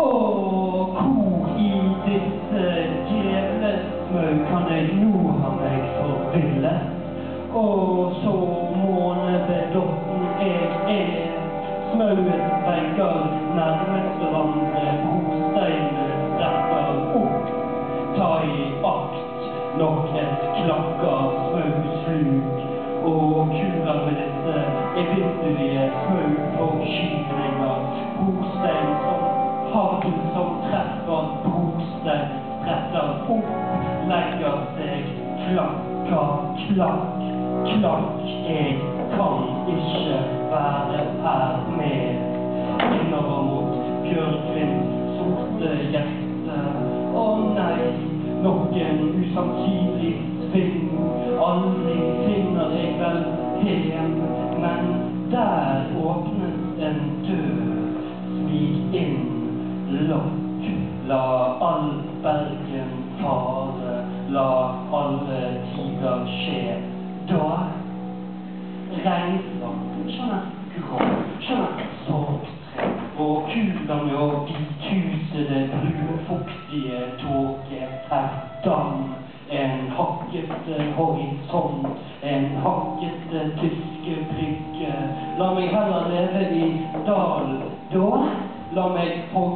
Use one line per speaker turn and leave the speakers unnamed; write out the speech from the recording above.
Og hvor i disse djevlesmø kan jeg nå ha meg forville? Og så månebedotten jeg smauet vegger nærmest hverandre, brosteinene strekker opp. Ta i akt nok et klakker smausluk, og kurer med disse evinnelige smauforskydninger. Brostein som hagl som treffer brostein, stretter opp, legger seg, klakker, klakk, klakk. Jeg kan ikke være her mer. Innover mot Bjørkvins sorte hjerte. Å nei, nok en usannsynlig sving. Aldri finner jeg vel hjem, men der åpnes en dør. Smig inn, lokk, la all Bergen fare, la alle tider skje. Da regnvann, skjønner grå, skjønner sorgtre, og kulene og hvithusede, brunfuktige tåke, terrdam, en hakkete horisont, en hakkete tyske brygge. La meg heller leve i dal, da la meg på